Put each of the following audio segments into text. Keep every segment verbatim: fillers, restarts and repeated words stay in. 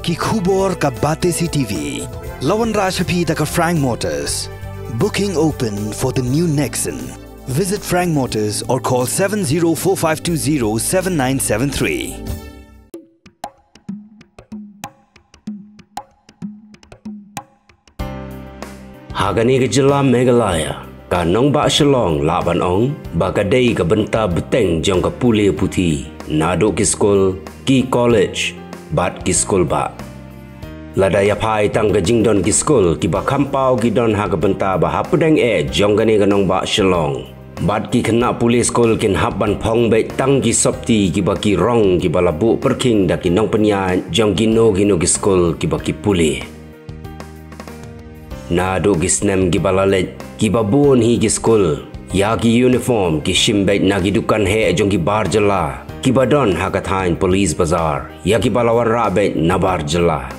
ki khubor ka bate C T V. Lawan Rashapi da ka Frank Motors. Booking open for the new Nexon. Visit Frank Motors or call seven zero four five two zero seven nine seven three. Hagani ke Jela Meghalaya, ka nong ba Shillong laban ong, bagadai ka benta beteng jong ka puli putih, nado ki skol, ki college, bat ki skol ba. Lada ya pai tang ka jingdon ki skol, ki ba kampau ki don ha ka benta ba hapudeng e jong gani ka nong ba Shillong. Bat ki kena puli skol kin haban pong be tang ki sopti ki ba ki rong ki ba labu perking da ki nong penya jong gino gino ki skol ki ba ki puli. Nado gisnem gibalalet gibabun hi giskul ya gi uniform ki shimbet na gidukan he jong gi barjala gibadon hakatain police bazar ya gibalawan rabet na barjala.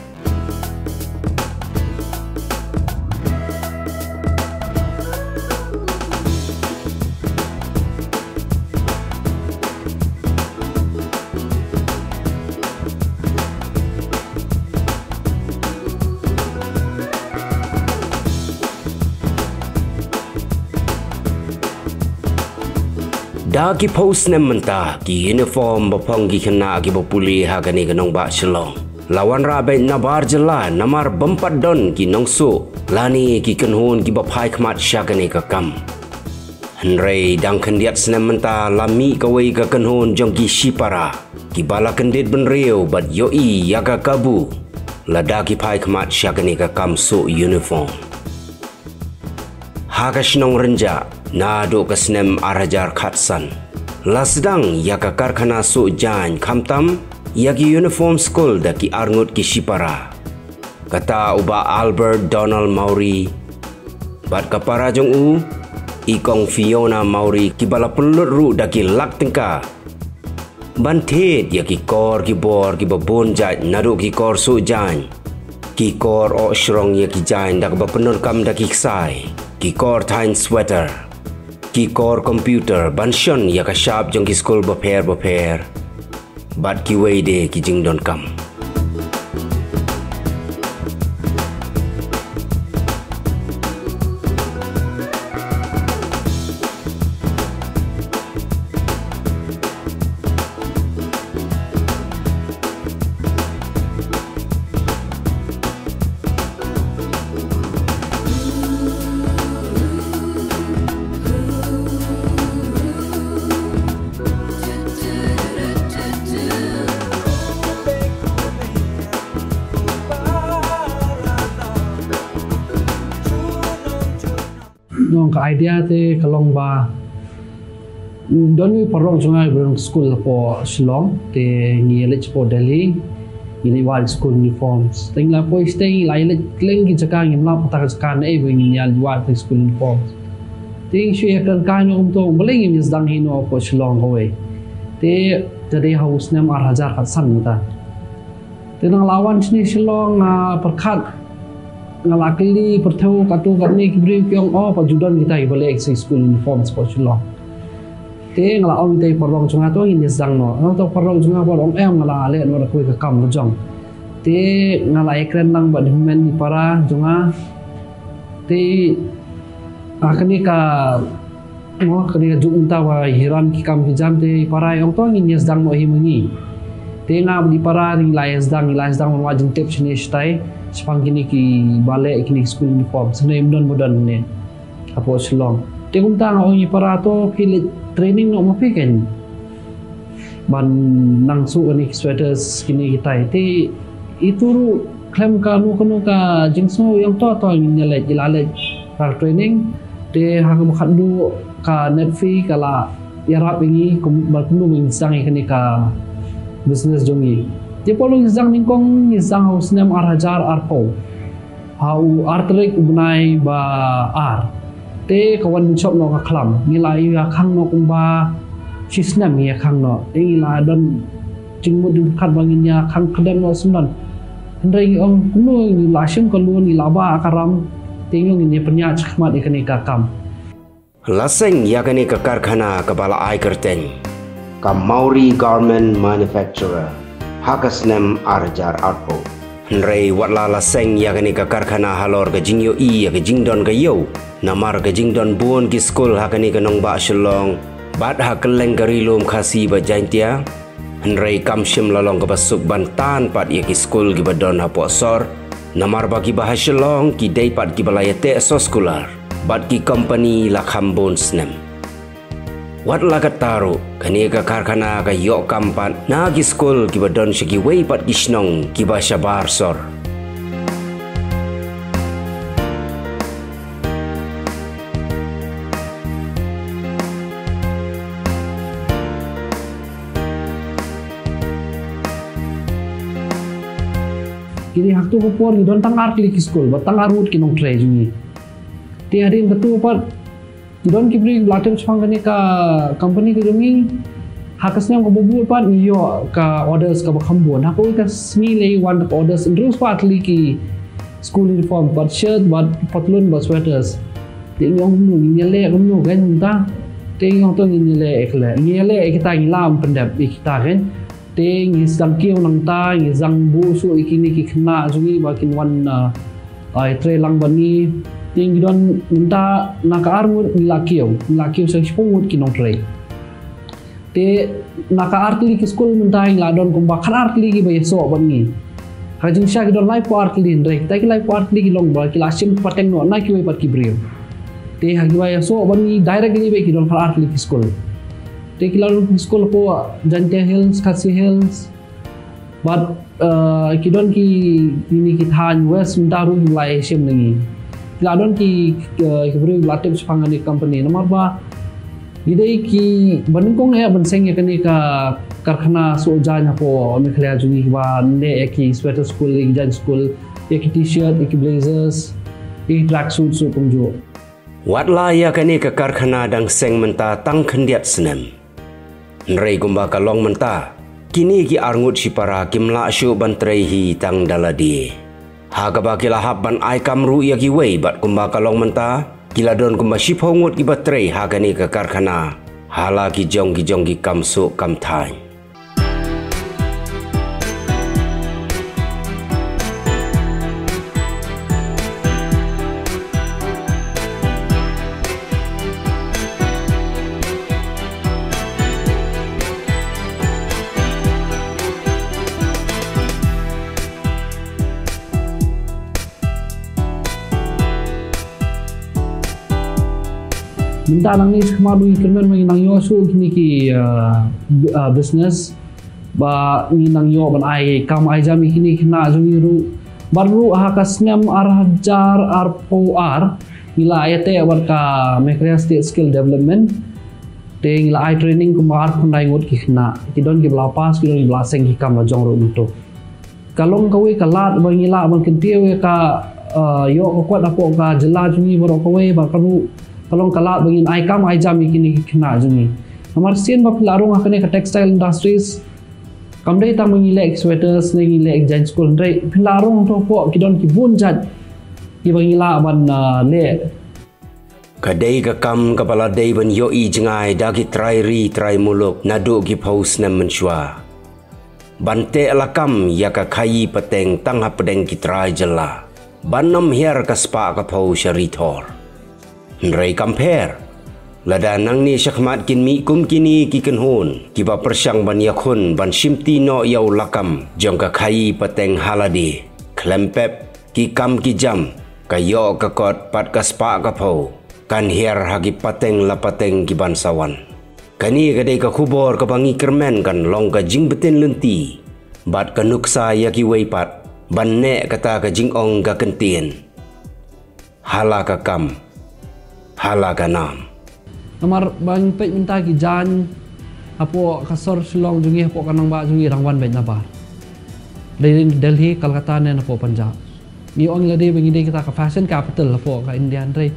Dagi post nem mentah ki uniform bapong ki kena ki bapuli ha kani kanong ba Shillong. Lawan rabe na barjala namar bempat don ki nongsu lani ki kenhun ki bapai kmat syakani ka kam. Henry dang kendiat senem mentah lami kawai ka kenhun jong ki shipara ki bala kendit benriu bat yoi yaga kabu lada ki pai kmat syakani ka kam su uniform. Haka shnong renja nado kasnem arajar khatsan lasdang yaka karkhana su jan khamtam yaki uniform school daki arngut ki shipara kata uba Albert Donald Mauri bat kapara jong u ikong Fiona Mauri ki bala pelut ru daki lak tengka bantet yaki kor ki bor ki babon jat nado ki kor su jan ki kor o shrong yaki jan dak ba penur kam daki ksai ki kor tain sweater ki kor computer banshon ya ka sharp jong ki school baper baper bat ki weide ki jingdon kam. Nong ka idea te kalong ba don wi parong sungai berang school po Shillong te ngi lech po Delhi ngi wal school uniforms teng la po stay lai lech kleng ki jaka ngi la pata ka ne we ngi yal wal school uniforms ting shu kan ka no um to mling ngi zdang hino po Shillong ho we te tadi house nem ar hajar khat san ta te nang lawan sini Shillong perkhat ngalakili pertau katu kami kibri kyong oh pajudan kita ibale ex school uniforms po Shillong te ngala ong te parong chunga to in zang no no to parong chunga parong em ngala ale no rakoi ka kam jong te ngala ekran lang ba dimen ni para chunga te akani ka mo kani ka junta wa hiran ki kam ki jam te para ong to in zang no himungi te ngam di para ni layas dang layas dang wajin tip sini stai sepang kini ki balik kini school uniform senai modern modern ne apo Shillong te kung tang ongi para to kilit training no mapiken ban nang su ani sweaters kini kita te itu klem ka nu kanu ka jingso yang to to nyale jilale ka training te hang makhandu ka netfi kala yarap ini baknu minsang kini ka business jongi dia polong izang ningkong izang haus nem arhajar arpo hau artrik ubnai ba ar te kawan shop no ka klam ngilai ya khang no kumba sisnem ya khang no ila don jingmud khat banginya khang khadam no sundan hendrai ong kuno ni lasim kalu ni laba akaram tingong ni penya chkhmat ikani ka kam laseng yakani ka karkhana kabala ai kerten ka Mauri garment manufacturer Hakasnem Arjar Arpo Nrei watla la seng ya kani ka karkhana halor ka jingyo i ya ka jingdon ka yo namar ka jingdon buon ki skul ha kani ka nong ba shlong bat ha keleng karilum khasi ba jaintia Nrei kam shim lalong ka basuk bantan pat ya ki skul ki badon ha posor namar ba ki ba shlong ki dei pat ki balayate so skular bat ki company la khambon snem wat la ka taru kani ka karkhana ka yo kampat na ki skul ki badon shiki wei pat ki shnong ki ba shabar sor kini hak tu kupor ni don tangar klik skul ba tangar mut kinong tray jungi ti harin betu pat don kibri latem chang kani ka company ke jungi hakasnya ko bubul pat yo ka orders ka bakhambon ha ko ka smile one of orders terus pat ki school uniform but shirt but patlun but sweaters ti yong nu ni le ko nu kan ta ti yong to ni le ekle ni le kita ngilam pendap kita kan ting isang kiu nang ta isang busu ikini ki khna jungi bakin wan ai tre lang bani ting don minta naka armut lakiu lakiu sang spumut kinong tre te naka artli ki school minta ila don kumba khar artli ki bayeso bani hajin sha ki don live po artli ndre ta ki live po artli ki long ba ki lasim pateng no na ki we pat ki brio te hagi bayeso bani directly be ki don khar artli ki school te ki lalu school po Jantia Hills Khasi Hills but uh, ki don ki ini ki than west daru lai sim nengi ladon ki ki beri latip sepangan di company nomor ba idei ki banungkong ya benseng ya kani ka karkhana so janya po mekhla jungi ba ne ki sweater school ki jan school ki t-shirt ki blazers ki track suit so kumjo watla ya kani ka karkhana dang seng menta tang khendiat snem nrei gumba ka long menta kini ki arngut sipara kimla shu bantrei hi tang daladi haga ba kila habban ai kamru ya ki wei bat kumba kalong menta kila don kumba shiphongut ki batrei haga ni ka karkhana hala ki jong ki jong ki kamsu kam thai minta nang ni kemadu ikremen mengi nang yo su kini ki uh, uh, business ba ni nang yo ban ai kam ai jam kini kena jungi ru baru hakasnyam arhajar arpo ar ila ayate warka mekrea state skill development te ila ai training ko mar pandai ngot ki kena ki don ki belapas ki don ki belaseng ki kam jong ru muto kalong kawe kalat bang ila ban kentiu ka uh, yo ko kwat apo ka jela jungi baro kawe ba karu kalong kalat bangin ai kam ai jam kini kena jungi amar sien ba pilarung akane ka textile industries kamdai ta mengilek sweaters ngilek jan school ndai pilarung to po kidon ki bunjat ki bangila ban uh, le kadai ka kam kapala dei ban yo i jengai dagi trai ri trai muluk nadu ki pos nam menshwa bante alakam ya ka khai pateng tang ha pedeng ki trai jela banam hiar ka spa ka pau sharitor nrei compare lada nang ni syakmat kin mi kum kini ki kenhon ki ba persyang ban yakun ban simti no yau lakam jong ka khai pateng haladi klempep ki kam ki jam kayo ka kot pat ka spa ka pau kan hiar hagi pateng la pateng ki ban sawan kani kadai ka khubor ka bangi kermen kan long ka jing beten lenti bat ka nuksa ya ki wei pat ban ne kata ka jing ong ka kentien hala ka kam hala ka nam namar bang pej minta ki jan apo kasor silong jungi apo kanang ba jungi rangwan ben nabar dari Delhi Kolkata ne apo Punjab ni ong lade bangi de kita ka fashion capital apo ka India andre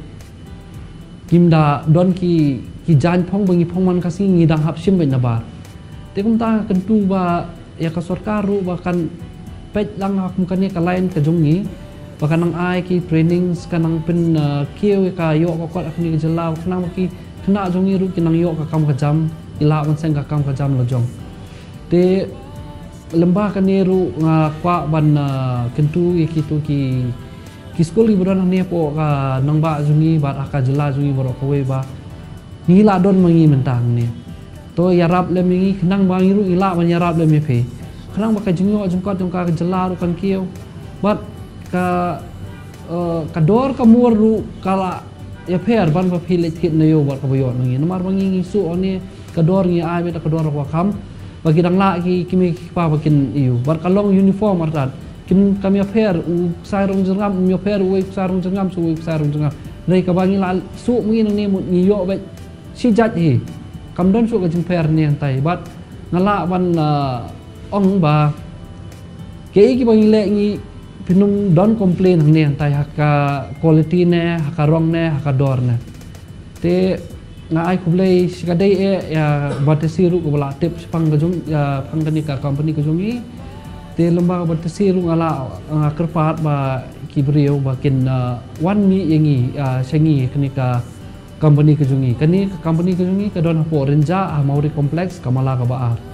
kimda don ki ki jan phong bangi phong man kasi ngidang hap sim ben nabar te kumta kentu ba ya kasor karu bahkan pej lang hak mukane ka lain ka jungi bahkan nang ai ki trainings kanang pen uh, kieu ka yo ko kwat akni jela kanang ki kena jongi ru kinang yo ka kam ka jam ila man seng ka kam ka jam lo jong te lembah kaneru nga kwa ban kentu ye kitu ki ki skul ibron ne po ka nang ba zungi ba aka jela zungi boro ko we ba ni la don mangi mentang ne to yarap le mingi kenang bangi ru ila ban yarap le me phe kenang ba ka jingyo jungkat jungka ka jela ru kan kieu bat ka ka dor ka mur ru kala ya pher ban ba phi le thit ne yo ba ka boyo mangi namar bangi ngi su one ka dor ngi ai be ka dor ko kam bagi dang la ki kimi pa bakin iu bar kalong uniform artat kin kami aper u sarung jengam mi aper u sarung jengam su u sarung jengam nei ka bangi la su mi nang ni mu ni yo be si jat hi kam don su ka jing per ni tai bat ngala ban ong ba ke ki bangi le ngi pinung don complain hang ni tai hakka quality ne hakka rong ne hakka dor ne te nga ai kublai sikadai e ya batasiru ko bala tip pang kajung ya pang kani ka company kajungi te lembah batasiru ngala kerpat ba kibriu bakin one mi yangi sengi kani ka company kajungi kani company kajungi ka don po renja mauri complex kamala ka ba